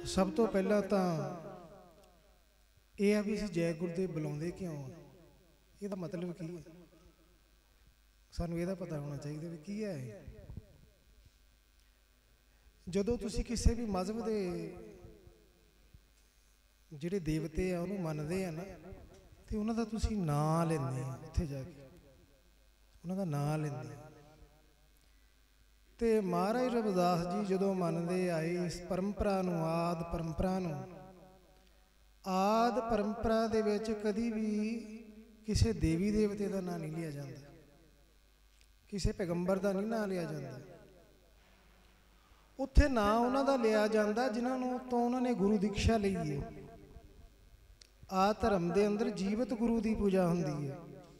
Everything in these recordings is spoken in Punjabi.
सब तो पहला तो यह है भी असीं जय गुरुदेव बुलाते क्यों, यदा मतलब की है, सानू यदा पता होना चाहिए भी की है। जदों तुसी किसी भी मजहब के जिहड़े देवते आ उन्होंने मनते हैं ना, तो उन्हों का तुसी नाम लेंदे उत्थे जाके उन्हों का नाम लेंदे। तो महाराज रविदास जी जदों मनते आए इस परंपरा नूं, आद परंपरा नूं, आद परंपरा दे विच कदी भी किसी देवी देवते का नाम नहीं लिया जाता, किसी पैगंबर का नहीं नाम लिया जाता। उत्थे नाम उन्हों का लिया जाता जिन्होंने तो उन्होंने गुरु दीक्षा ली है। आ धर्म के अंदर जीवित गुरु की पूजा होंदी है,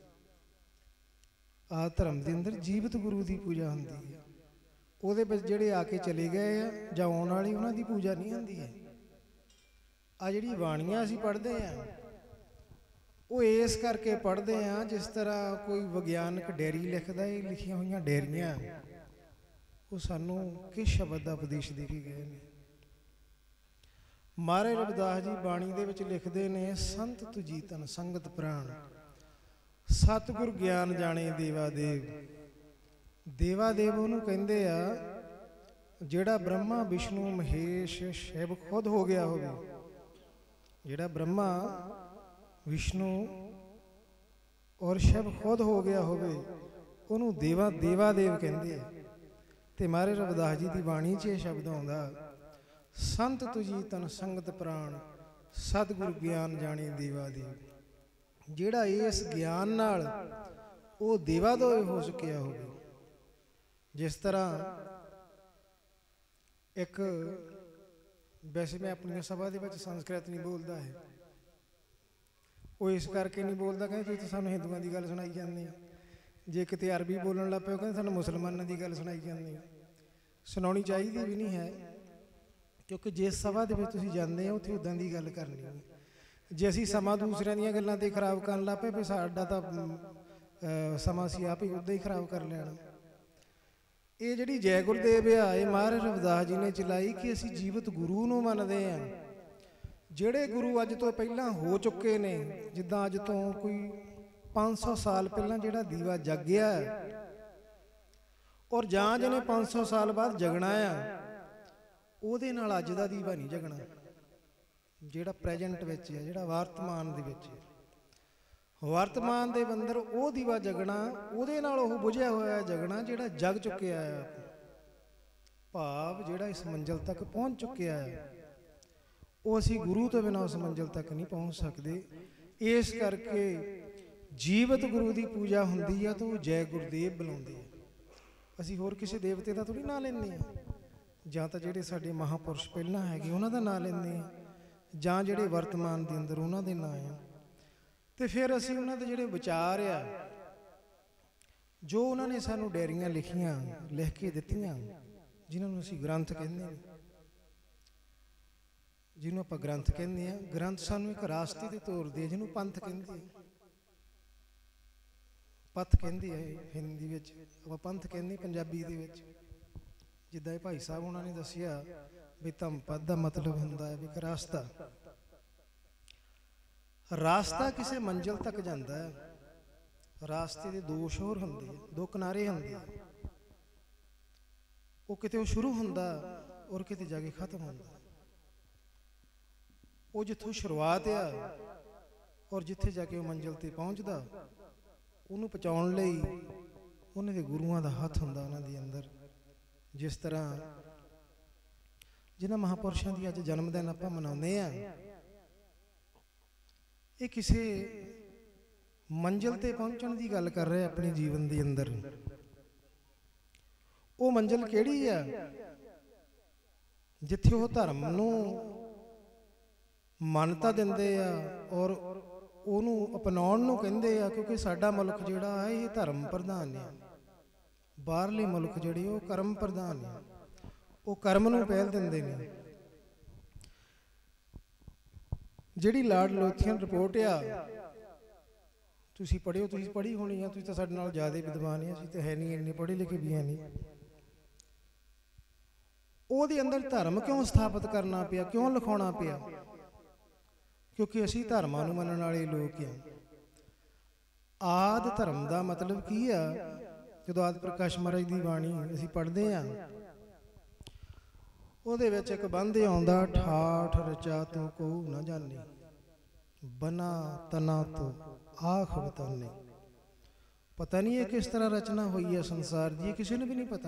आ धर्म के अंदर जीवित गुरु की पूजा होंदी है। ਉਹਦੇ ਵਿੱਚ ਜਿਹੜੇ ਆ ਕੇ ਚਲੇ ਗਏ ਆ ਜਾਂ ਆਉਣ ਵਾਲੀ ਉਹਨਾਂ ਦੀ ਪੂਜਾ नहीं ਹੁੰਦੀ है। ਆ ਜਿਹੜੀ ਬਾਣੀਆਂ ਅਸੀਂ ਪੜ੍ਹਦੇ ਆ ਉਹ ਇਸ ਕਰਕੇ ਪੜ੍ਹਦੇ ਆ ਜਿਸ ਤਰ੍ਹਾਂ ਕੋਈ ਵਿਗਿਆਨਕ ਡੈਰੀ ਲਿਖਦਾ, ਇਹ ਲਿਖੀਆਂ ਹੋਈਆਂ ਡੈਰੀਆਂ ਉਹ ਸਾਨੂੰ ਕਿਸ ਸ਼ਬਦ ਦਾ ਉਪਦੇਸ਼ ਦੇ ਕੇ ਗਏ ਨੇ। ਮਹਾਰਾਜ ਰਵਿਦਾਸ ਜੀ ਬਾਣੀ ਦੇ ਵਿੱਚ ਲਿਖਦੇ ਨੇ, ਸੰਤ ਤੁਜੀ ਤਨ ਸੰਗਤ ਪ੍ਰਾਣ, ਸਤਿਗੁਰ ਗਿਆਨ ਜਾਣੇ ਦੇਵਾ ਦੇਵ। देवा देव उन्होंने कहते आ जिहड़ा ब्रह्मा विष्णु महेश शिव खुद हो गया होवे, जिहड़ा ब्रह्मा विष्णु और शिव खुद हो गया होवे उन्होंने देवा देवा देव कहते हैं। तो महाराज रविदास जी की बाणी च यह शब्द आउंदा, संत तुजी तन संगत प्राण, सतगुरु ज्ञान जाने देवा देव। जिहड़ा इस ज्ञान नाल वो देवा दोए हो चुकिया होवे। जिस तरह एक वैसे मैं अपनी सभा के संस्कृत नहीं बोलता है, वो इस करके नहीं बोलता कहते तुम सानू हिंदुओं की गल सुनाई जाती, जे कितने अरबी बोलन लग पे कहते सानू मुसलमानों की गल सुनाई जाती। सुनानी चाहिए भी नहीं है, क्योंकि जिस सभा के जाते हो उत्थे उदां की गल करनी है। जे असीं समा दूसरिਆਂ ਦੀਆਂ ਗੱਲਾਂ ਤੇ खराब ਕਰਨ ਲੱਗ ਪਏ फिर साडा तां समा असीं आप ही उदां ही खराब कर लेना। ये जी जय गुरुदेव आ महाराज रविदास जी ने चलाई कि असी जीवित गुरु नूं मनदे आ। जिहड़े गुरु अज तो पहला हो चुके ने, जिद्दां अज तो कोई 500 साल पहला जिहड़ा दीवा जगया और जां जिहने 500 साल बाद जगना आ, उहदे नाल अज दा दीवा नहीं जगना। जिहड़ा प्रेजेंट विच है, जिहड़ा वर्तमान दे विच है, वर्तमान के अंदर वो दीवा जगना, उहदे नाल ओह बुझिया होया जगना जिहड़ा जग चुकिया है, भाव जिहड़ा इस मंजिल तक पहुँच चुकिया है। वो असी गुरु तो बिना उस मंजिल तक नहीं पहुँच सकते। इस करके जीवित गुरु की पूजा होंदी है तो जय गुरुदेव बुलाते हैं। असी होर किसी देवते का थोड़ी ना लेंदे हैं, जां तां जिहड़े साडे महापुरुष पहलां हैगे उन्हां दा नाम लेंदे हैं, जां जिहड़े वर्तमान के अंदर उन्हां दे नाम है। तो फिर असी उन्होंने के जोड़े विचार आ जो उन्होंने सानू डायरियां लिखियां लिख के दित्तियां, जिन्होंने असी ग्रंथ कहते हैं, जिन्होंने आप ग्रंथ कहते हैं। ग्रंथ सानू एक रास्ते ते तोरदे हैं, जिन्होंने पंथ कहते हैं, पथ कहते हैं हिंदी विच, आपां पंथ कहते पंजाबी दे विच। जिद्दां भाई साहब उन्होंने दसिया भी धम्म पद का मतलब हुंदा है भी एक रास्ता, रास्ता किसी मंजिल तक जाता है। रास्ते के दो शोर होंगे, दो किनारे होंगे, वो किते शुरू होंदा और किते जाके खत्म होंदा। वो जिथों शुरुआत आ और जिथे जाके वो मंजिल ते पहुँचता, उन्होंने पहुँचाउण लई उन्हां दे गुरुआं दा हथ हुंदा उन्हां दे अंदर। जिस तरह जिन्हां महापुरुषां दी अज जन्मदिन आपां मनाउंदे आ, ये किसी मंजिल ते पहुंचण की गल कर रहे अपने जीवन के अंदर। वो मंजिल केड़ी है जिथे वो धर्म नूं मानता दिंदे आ और उहनूं अपनाउण नूं कहंदे आ, क्योंकि साडा मुल्क जिहड़ा है ये धर्म प्रधान है, बाहरले मुल्क जिहड़े वो कर्म प्रधान है, वो कर्म नूं पहल दिंदे ने। जिहड़ी लॉर्ड लोथियन रिपोर्ट आ तुसीं पढ़िओ, तुसीं पढ़ी होनी है, तुसीं तां साडे नाल ज़्यादा विद्वान है, असीं तां है नहीं, इन्ने पढ़े लिखे भी है नहीं। ਉਹਦੇ ਅੰਦਰ ਧਰਮ ਕਿਉਂ ਸਥਾਪਿਤ ਕਰਨਾ ਪਿਆ, ਕਿਉਂ ਲਿਖਾਉਣਾ ਪਿਆ? ਕਿਉਂਕਿ ਅਸੀਂ ਧਰਮਾਂ ਨੂੰ ਮੰਨਣ ਵਾਲੇ ਲੋਕ ਹਾਂ। ਆਦਿ ਧਰਮ ਦਾ ਮਤਲਬ ਕੀ ਆ? ਜਦੋਂ ਆਦਿ ਪ੍ਰਕਾਸ਼ ਮਹਾਰਾਜ ਦੀ ਬਾਣੀ ਅਸੀਂ ਪੜ੍ਹਦੇ ਹਾਂ, ਉਹਦੇ ਵਿੱਚ ਇੱਕ ਬੰਦ ਆਉਂਦਾ, ਠਾਠ ਰਚਾ ਤੂੰ ਕਹੂ ਨਾ ਜਾਣੇ, ਬਨਾ ਤਨਾ ਤੂੰ ਆਖ ਬਤਾਨੇ। ਪਤਾ ਨਹੀਂ ਇਹ ਕਿਸ ਤਰ੍ਹਾਂ ਰਚਨਾ ਹੋਈ ਹੈ ਸੰਸਾਰ ਦੀ, ਇਹ ਕਿਸੇ ਨੂੰ ਵੀ ਨਹੀਂ ਪਤਾ।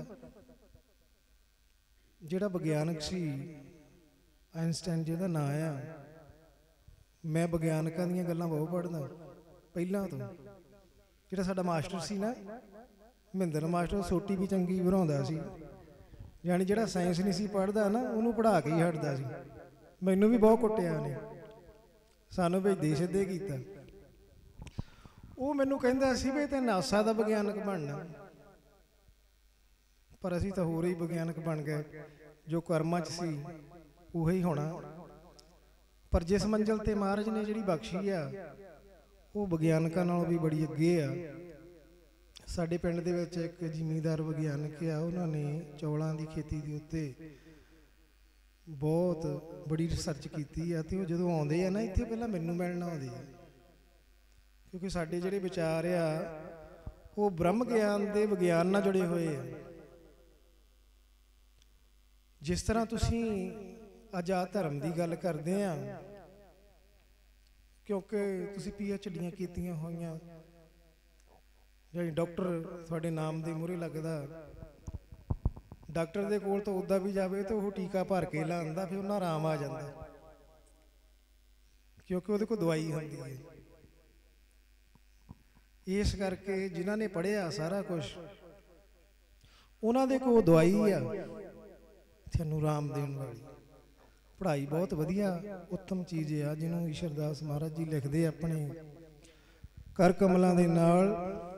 ਜਿਹੜਾ ਵਿਗਿਆਨਕ ਸੀ ਆਇਨਸਟਾਈਨ, ਜਿਹਦਾ ਨਾਂ ਆ, ਮੈਂ ਵਿਗਿਆਨਕਾਂ ਦੀਆਂ ਗੱਲਾਂ ਬਹੁਤ ਪੜ੍ਹਦਾ ਪਹਿਲਾਂ ਤੋਂ। ਜਿਹੜਾ ਸਾਡਾ ਮਾਸਟਰ ਸੀ ਨਾ, ਮਹਿੰਦਰ ਮਾਸਟਰ, ਸੋਟੀ ਵੀ ਚੰਗੀ ਬਣਾਉਂਦਾ ਸੀ। ਯਾਨੀ ਜਿਹੜਾ ਸਾਇੰਸ ਨਹੀਂ ਸੀ ਪੜ੍ਹਦਾ ਨਾ, ਉਹਨੂੰ ਪੜ੍ਹਾ ਕੇ ਹੀ ਹਟਦਾ ਸੀ। ਮੈਨੂੰ ਵੀ ਬਹੁਤ ਕੁੱਟਿਆ ਉਹਨੇ, ਸਾਨੂੰ ਭੇਜਦੇ ਸਿੱਧੇ ਕੀਤਾ। ਉਹ ਮੈਨੂੰ ਕਹਿੰਦਾ ਸੀ ਵੀ ਤੇ ਨਾਸਾ ਦਾ ਵਿਗਿਆਨਕ ਬਣਨਾ, ਪਰ ਅਸੀਂ ਤਾਂ ਹੋਰ ਹੀ ਵਿਗਿਆਨਕ ਬਣ ਗਏ। ਜੋ ਕਰਮਾਂ 'ਚ ਸੀ ਉਹੀ ਹੋਣਾ। ਪਰ ਜਿਸ ਮੰਜ਼ਿਲ ਤੇ ਮਹਾਰਾਜ ਨੇ ਜਿਹੜੀ ਬਖਸ਼ੀ ਆ, ਉਹ ਵਿਗਿਆਨਕਾਂ ਨਾਲੋਂ ਵੀ ਬੜੀ ਅੱਗੇ ਆ। ਸਾਡੇ ਪਿੰਡ ਦੇ ਵਿੱਚ ਇੱਕ ਜ਼ਿਮੀਂਦਾਰ ਵਿਗਿਆਨਕ ਆ, ਉਹਨਾਂ ਨੇ ਚੌਲਾਂ ਦੀ ਖੇਤੀ ਦੇ ਉੱਤੇ ਬਹੁਤ ਬੜੀ ਰਿਸਰਚ ਕੀਤੀ ਆ। ਅਤੇ ਉਹ ਜਦੋਂ ਆਉਂਦੇ ਆ ਨਾ ਇੱਥੇ, ਪਹਿਲਾਂ ਮੈਨੂੰ ਮਿਲਣ ਆਉਂਦੇ ਆ, ਕਿਉਂਕਿ ਸਾਡੇ ਜਿਹੜੇ ਵਿਚਾਰ ਆ ਉਹ ਬ੍ਰਹਮ ਗਿਆਨ ਦੇ ਵਿਗਿਆਨ ਨਾਲ ਜੁੜੇ ਹੋਏ ਆ। ਜਿਸ ਤਰ੍ਹਾਂ ਤੁਸੀਂ ਅੱਜ ਆ ਧਰਮ ਦੀ ਗੱਲ ਕਰਦੇ ਆ, ਕਿਉਂਕਿ ਤੁਸੀਂ PhDਆਂ ਕੀਤੀਆਂ ਹੋਈਆਂ, ਜਾਂ ਡਾਕਟਰ ਤੁਹਾਡੇ ਨਾਮ ਦੇ ਮੂਹਰੇ ਲੱਗਦਾ। ਡਾਕਟਰ ਦੇ ਕੋਲ ਤਾਂ ਉੱਦਾਂ ਵੀ ਜਾਵੇ ਤਾਂ ਉਹ ਟੀਕਾ ਭਰ ਕੇ ਲਾਉਂਦਾ, ਫਿਰ ਉਹਨਾਂ ਆਰਾਮ ਆ ਜਾਂਦਾ, ਕਿਉਂਕਿ ਉਹਦੇ ਕੋਲ ਦਵਾਈ ਹੁੰਦੀ ਹੈ। ਇਸ ਕਰਕੇ ਜਿਨ੍ਹਾਂ ਨੇ ਪੜ੍ਹਿਆ ਸਾਰਾ ਕੁਝ, ਉਹਨਾਂ ਦੇ ਕੋਲ ਦਵਾਈ ਆ ਤੁਹਾਨੂੰ ਆਰਾਮ ਦੇਣ ਵਾਲੀ। ਪੜ੍ਹਾਈ ਬਹੁਤ ਵਧੀਆ ਉੱਤਮ ਚੀਜ਼ ਆ, ਜਿਹਨੂੰ ਈਸ਼ਰ ਦਾਸ ਮਹਾਰਾਜ ਜੀ ਲਿਖਦੇ ਆਪਣੇ ਕਰ ਕਮਲਾਂ ਦੇ ਨਾਲ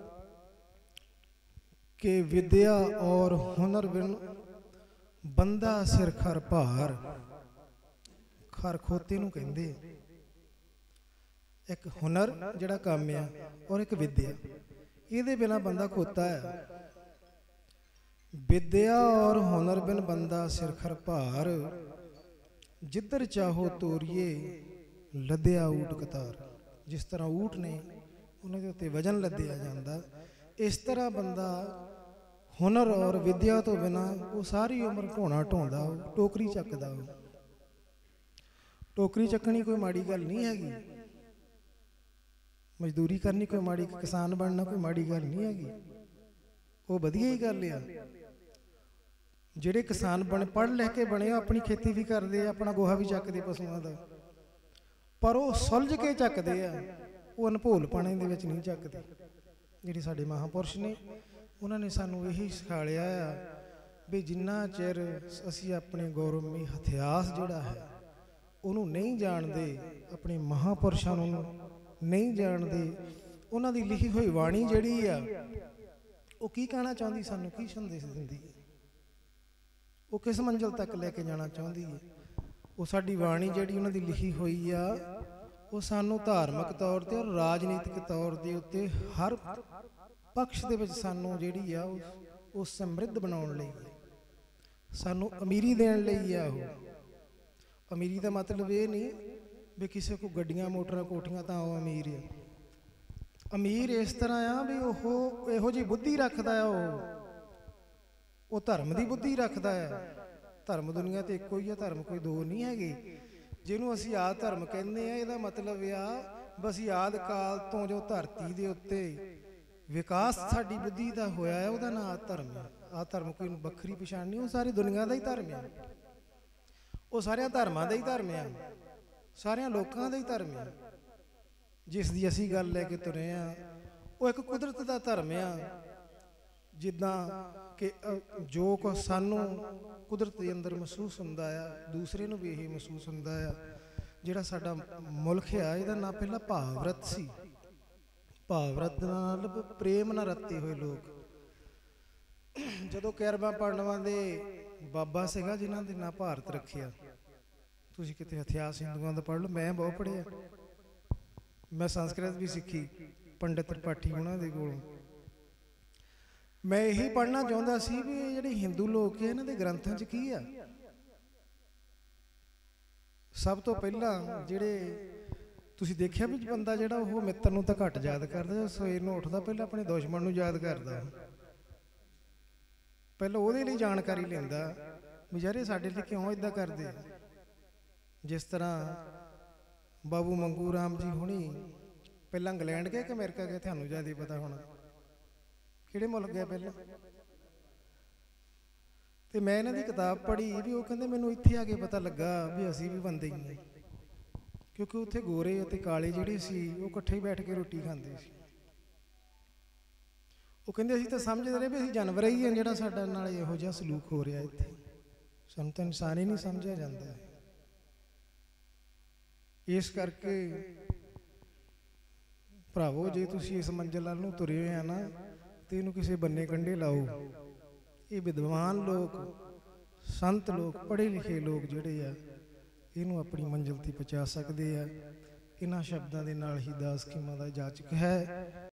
ਕਿ ਵਿਦਿਆ ਔਰ ਹੁਨਰ ਬਿਨ ਬੰਦਾ ਸਿਰ ਖਰ ਭਾਰ। ਖਰ ਖੋਤੇ ਨੂੰ ਕਹਿੰਦੇ। ਇੱਕ ਹੁਨਰ ਜਿਹੜਾ ਕੰਮ ਆ, ਔਰ ਇੱਕ ਵਿਦਿਆ, ਇਹਦੇ ਬਿਨਾਂ ਬੰਦਾ ਖੋਤਾ ਹੈ। ਵਿਦਿਆ ਔਰ ਹੁਨਰ ਬਿਨ ਬੰਦਾ ਸਿਰ ਖਰ ਭਾਰ, ਜਿੱਧਰ ਚਾਹੋ ਤੋਰੀਏ ਲੱਦਿਆ ਊਟ ਕਤਾਰ। ਜਿਸ ਤਰ੍ਹਾਂ ਊਟ ਨੇ ਉਹਨਾਂ ਦੇ ਉੱਤੇ ਵਜਨ ਲੱਦਿਆ ਜਾਂਦਾ, ਇਸ ਤਰ੍ਹਾਂ ਬੰਦਾ ਹੁਨਰ ਔਰ ਵਿਦਿਆ ਤੋਂ ਬਿਨਾਂ ਉਹ ਸਾਰੀ ਉਮਰ ਢੋਣਾ ਢੋਂਦਾ, ਟੋਕਰੀ ਚੱਕਦਾ। ਟੋਕਰੀ ਚੱਕਣੀ ਕੋਈ ਮਾੜੀ ਗੱਲ ਨਹੀਂ ਹੈਗੀ, ਮਜ਼ਦੂਰੀ ਕਰਨੀ ਕੋਈ ਮਾੜੀ, ਕਿਸਾਨ ਬਣਨਾ ਕੋਈ ਮਾੜੀ ਗੱਲ ਨਹੀਂ ਹੈਗੀ, ਉਹ ਵਧੀਆ ਹੀ ਗੱਲ ਆ। ਜਿਹੜੇ ਕਿਸਾਨ ਪੜ੍ਹ ਲਿਖ ਕੇ ਬਣੇ, ਆਪਣੀ ਖੇਤੀ ਵੀ ਕਰਦੇ ਆ, ਆਪਣਾ ਗੋਹਾ ਵੀ ਚੱਕਦੇ ਪਸ਼ੂਆਂ ਦਾ, ਪਰ ਉਹ ਸੁਲਝ ਕੇ ਚੱਕਦੇ ਆ, ਉਹ ਅਨਭੋਲਪਣੇ ਦੇ ਵਿੱਚ ਨਹੀਂ ਚੱਕਦੇ। ਜਿਹੜੇ ਸਾਡੇ ਮਹਾਂਪੁਰਸ਼ ਨੇ, ਉਹਨਾਂ ਨੇ ਸਾਨੂੰ ਇਹੀ ਸਿਖਾਲਿਆ ਆ ਵੀ ਜਿੰਨਾ ਚਿਰ ਅਸੀਂ ਆਪਣੇ ਗੌਰਵਮਈ ਇਤਿਹਾਸ ਜਿਹੜਾ ਹੈ ਉਹਨੂੰ ਨਹੀਂ ਜਾਣਦੇ, ਆਪਣੇ ਮਹਾਂਪੁਰਸ਼ਾਂ ਨੂੰ ਨਹੀਂ ਜਾਣਦੇ, ਉਹਨਾਂ ਦੀ ਲਿਖੀ ਹੋਈ ਬਾਣੀ ਜਿਹੜੀ ਆ ਉਹ ਕੀ ਕਹਿਣਾ ਚਾਹੁੰਦੀ, ਸਾਨੂੰ ਕੀ ਸੰਦੇਸ਼ ਦਿੰਦੀ ਹੈ, ਉਹ ਕਿਸ ਮੰਜ਼ਿਲ ਤੱਕ ਲੈ ਕੇ ਜਾਣਾ ਚਾਹੁੰਦੀ ਹੈ। ਉਹ ਸਾਡੀ ਬਾਣੀ ਜਿਹੜੀ ਉਹਨਾਂ ਦੀ ਲਿਖੀ ਹੋਈ ਆ, ਉਹ ਸਾਨੂੰ ਧਾਰਮਿਕ ਤੌਰ 'ਤੇ ਔਰ ਰਾਜਨੀਤਿਕ ਤੌਰ ਦੇ ਉੱਤੇ ਹਰ ਪਕਸ਼ ਦੇ ਵਿੱਚ ਸਾਨੂੰ ਜਿਹੜੀ ਆ ਉਹ ਸਮਰਿੱਧ ਬਣਾਉਣ ਲਈ, ਸਾਨੂੰ ਅਮੀਰੀ ਦੇਣ ਲਈ ਆ। ਉਹ ਅਮੀਰੀ ਦਾ ਮਤਲਬ ਇਹ ਨਹੀਂ ਵੀ ਕਿਸੇ ਕੋਲ ਗੱਡੀਆਂ ਮੋਟਰਾਂ ਕੋਠੀਆਂ ਤਾਂ ਉਹ ਅਮੀਰ ਆ। ਅਮੀਰ ਇਸ ਤਰ੍ਹਾਂ ਆ ਵੀ ਉਹ ਇਹੋ ਜਿਹੀ ਬੁੱਧੀ ਰੱਖਦਾ ਆ, ਉਹ ਧਰਮ ਦੀ ਬੁੱਧੀ ਰੱਖਦਾ ਆ। ਧਰਮ ਦੁਨੀਆ ਤੇ ਇੱਕੋ ਹੀ ਆ, ਧਰਮ ਕੋਈ ਦੋ ਨਹੀਂ ਹੈਗੇ। ਜਿਹਨੂੰ ਅਸੀਂ ਆਦਿ ਧਰਮ ਕਹਿੰਦੇ ਆ, ਇਹਦਾ ਮਤਲਬ ਆ ਬਸ ਆਦਿ ਕਾਲ ਤੋਂ ਜੋ ਧਰਤੀ ਦੇ ਉੱਤੇ ਵਿਕਾਸ ਸਾਡੀ ਬੁੱਧੀ ਦਾ ਹੋਇਆ ਹੈ, ਉਹਦਾ ਨਾਂ ਆਦਿ ਧਰਮ ਹੈ। ਆਦਿ ਧਰਮ ਕੋਈ ਵੱਖਰੀ ਪਛਾਣ ਨਹੀਂ, ਉਹ ਸਾਰੀ ਦੁਨੀਆ ਦਾ ਹੀ ਧਰਮ ਆ, ਉਹ ਸਾਰਿਆਂ ਧਰਮਾਂ ਦਾ ਹੀ ਧਰਮ ਆ, ਸਾਰਿਆਂ ਲੋਕਾਂ ਦਾ ਹੀ ਧਰਮ ਆ। ਜਿਸ ਦੀ ਅਸੀਂ ਗੱਲ ਲੈ ਕੇ ਤੁਰੇ ਆ, ਉਹ ਇੱਕ ਕੁਦਰਤ ਦਾ ਧਰਮ ਆ। ਜਿੱਦਾਂ ਕਿ ਜੋ ਕੁਝ ਸਾਨੂੰ ਕੁਦਰਤ ਦੇ ਅੰਦਰ ਮਹਿਸੂਸ ਹੁੰਦਾ ਆ, ਦੂਸਰੇ ਨੂੰ ਵੀ ਇਹ ਮਹਿਸੂਸ ਹੁੰਦਾ ਆ। ਜਿਹੜਾ ਸਾਡਾ ਮੁਲਕ ਆ, ਇਹਦਾ ਨਾਂ ਪਹਿਲਾਂ ਭਾਵਰਤ ਸੀ। ਭਾਵਰਤ ਨਾਲ ਪ੍ਰੇਮ ਨਾਲ ਰੱਤੇ ਹੋਏ ਲੋਕ। ਜਦੋਂ 11ਵਾਂ ਪਾਂਡਵਾਂ ਦੇ ਬਾਬਾ ਸੀਗਾ ਜਿਨ੍ਹਾਂ ਦੇ ਨਾਂ ਭਾਰਤ ਰੱਖਿਆ, ਤੁਸੀਂ ਕਿਤੇ ਇਤਿਹਾਸ ਹਿੰਦੂਆਂ ਦਾ ਪੜ੍ਹ ਲਓ, ਮੈਂ ਬਹੁਤ ਪੜ੍ਹਿਆ, ਮੈਂ ਸੰਸਕ੍ਰਿਤ ਵੀ ਸਿੱਖੀ ਪੰਡਿਤ ਤ੍ਰਿਪਾਠੀ ਉਹਨਾਂ ਦੇ ਕੋਲੋਂ। ਮੈਂ ਇਹੀ ਪੜ੍ਹਨਾ ਚਾਹੁੰਦਾ ਸੀ ਵੀ ਜਿਹੜੇ ਹਿੰਦੂ ਲੋਕ ਆ, ਇਹਨਾਂ ਦੇ ਗ੍ਰੰਥਾਂ 'ਚ ਕੀ ਆ। ਸਭ ਤੋਂ ਪਹਿਲਾਂ ਜਿਹੜੇ ਤੁਸੀਂ ਦੇਖਿਆ ਵੀ ਬੰਦਾ ਜਿਹੜਾ ਉਹ ਮਿੱਤਰ ਨੂੰ ਤਾਂ ਘੱਟ ਯਾਦ ਕਰਦਾ, ਸਵੇਰ ਨੂੰ ਉੱਠਦਾ ਪਹਿਲਾਂ ਆਪਣੇ ਦੁਸ਼ਮਣ ਨੂੰ ਯਾਦ ਕਰਦਾ, ਪਹਿਲਾਂ ਉਹਦੇ ਲਈ ਜਾਣਕਾਰੀ ਲੈਂਦਾ ਵੀ ਯਾਰ ਇਹ ਸਾਡੇ ਲਈ ਕਿਉਂ ਇਦਾਂ ਕਰਦੇ ਆ। ਜਿਸ ਤਰ੍ਹਾਂ ਬਾਬੂ ਮੰਗੂ ਰਾਮ ਜੀ ਹੁਣੀ ਪਹਿਲਾਂ ਇੰਗਲੈਂਡ ਗਏ ਕਿ ਅਮਰੀਕਾ ਗਏ, ਤੁਹਾਨੂੰ ਜ਼ਿਆਦਾ ਪਤਾ ਹੋਣਾ, ਕਿਹੜੇ ਮੁਲਕ ਗਏ ਪਹਿਲਾਂ? ਤੇ ਮੈਂ ਇਹਨਾਂ ਦੀ ਕਿਤਾਬ ਪੜ੍ਹੀ ਵੀ ਉਹ ਕਹਿੰਦੇ ਮੈਨੂੰ ਇੱਥੇ ਆ ਕੇ ਪਤਾ ਲੱਗਾ ਵੀ ਅਸੀਂ ਵੀ ਬੰਦੇ ਹੀ ਹਾਂ, ਕਿਉਂਕਿ ਉੱਥੇ ਗੋਰੇ ਅਤੇ ਕਾਲੇ ਜਿਹੜੇ ਸੀ ਉਹ ਇਕੱਠੇ ਹੀ ਬੈਠ ਕੇ ਰੋਟੀ ਖਾਂਦੇ ਸੀ। ਉਹ ਕਹਿੰਦੇ ਅਸੀਂ ਤਾਂ ਸਮਝਦੇ ਰਹੇ ਵੀ ਅਸੀਂ ਜਾਨਵਰ ਹੀ ਹਾਂ, ਜਿਹੜਾ ਸਾਡਾ ਨਾਲ ਇਹੋ ਜਿਹਾ ਸਲੂਕ ਹੋ ਰਿਹਾ ਇੱਥੇ, ਸਾਨੂੰ ਤਾਂ ਇਨਸਾਨ ਹੀ ਨਹੀਂ ਸਮਝਿਆ ਜਾਂਦਾ। ਇਸ ਕਰਕੇ ਭਰਾਵੋ, ਜੇ ਤੁਸੀਂ ਇਸ ਮੰਜ਼ਿਲ ਵੱਲ ਨੂੰ ਤੁਰੇ ਹੋਏ ਆ ਨਾ, ਤੇ ਇਹਨੂੰ ਕਿਸੇ ਬੰਨੇ ਕੰਢੇ ਲਾਓ। ਇਹ ਵਿਦਵਾਨ ਲੋਕ, ਸੰਤ ਲੋਕ, ਪੜ੍ਹੇ ਲਿਖੇ ਲੋਕ ਜਿਹੜੇ ਆ ਇਹਨੂੰ ਆਪਣੀ ਮੰਜ਼ਿਲ ਤੇ ਪਹੁੰਚਾ ਸਕਦੇ ਆ। ਇਹਨਾਂ ਸ਼ਬਦਾਂ ਦੇ ਨਾਲ ਹੀ ਦਾਸ ਖੀਮਾ ਦਾ ਜਾਚਕ ਹੈ।